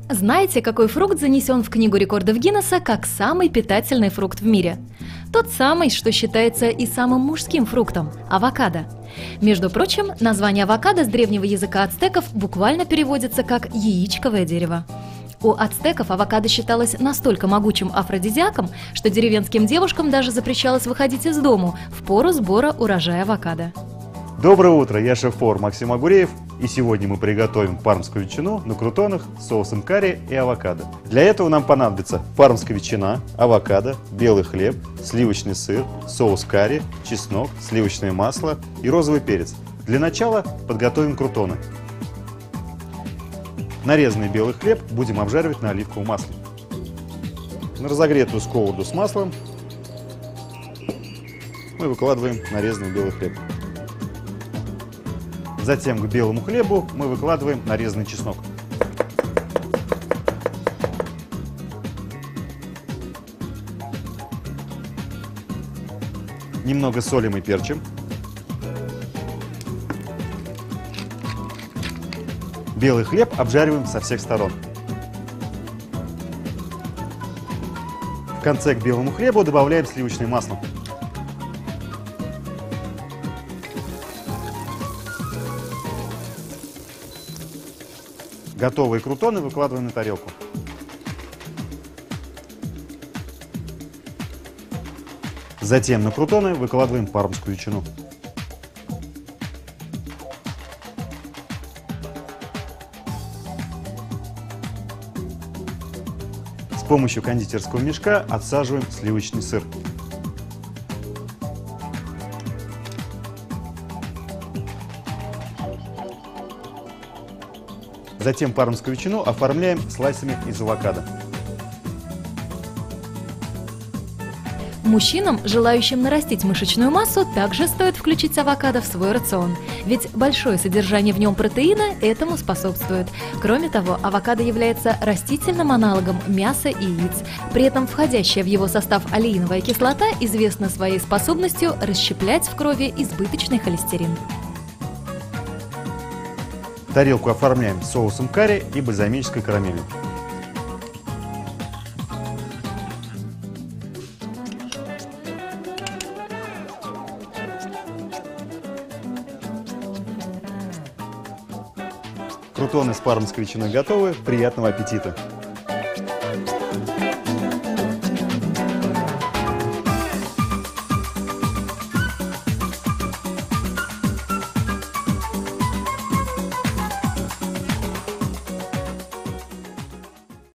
Знаете, какой фрукт занесен в Книгу рекордов Гиннесса как самый питательный фрукт в мире? Тот самый, что считается и самым мужским фруктом – авокадо. Между прочим, название авокадо с древнего языка ацтеков буквально переводится как «яичковое дерево». У ацтеков авокадо считалось настолько могучим афродизиаком, что деревенским девушкам даже запрещалось выходить из дому в пору сбора урожая авокадо. Доброе утро, я шеф-повар Максим Агуреев, и сегодня мы приготовим пармскую ветчину на крутонах с соусом карри и авокадо. Для этого нам понадобится пармская ветчина, авокадо, белый хлеб, сливочный сыр, соус карри, чеснок, сливочное масло и розовый перец. Для начала подготовим крутоны. Нарезанный белый хлеб будем обжаривать на оливковом масле. На разогретую сковороду с маслом мы выкладываем нарезанный белый хлеб. Затем к белому хлебу мы выкладываем нарезанный чеснок. Немного солим и перчим. Белый хлеб обжариваем со всех сторон. В конце к белому хлебу добавляем сливочное масло. Готовые крутоны выкладываем на тарелку. Затем на крутоны выкладываем пармскую ветчину. С помощью кондитерского мешка отсаживаем сливочный сыр. Затем пармскую ветчину оформляем слайсами из авокадо. Мужчинам, желающим нарастить мышечную массу, также стоит включить авокадо в свой рацион, ведь большое содержание в нем протеина этому способствует. Кроме того, авокадо является растительным аналогом мяса и яиц. При этом входящая в его состав олеиновая кислота известна своей способностью расщеплять в крови избыточный холестерин. Тарелку оформляем соусом карри и бальзамической карамелью. Крутоны с пармской ветчиной готовы. Приятного аппетита!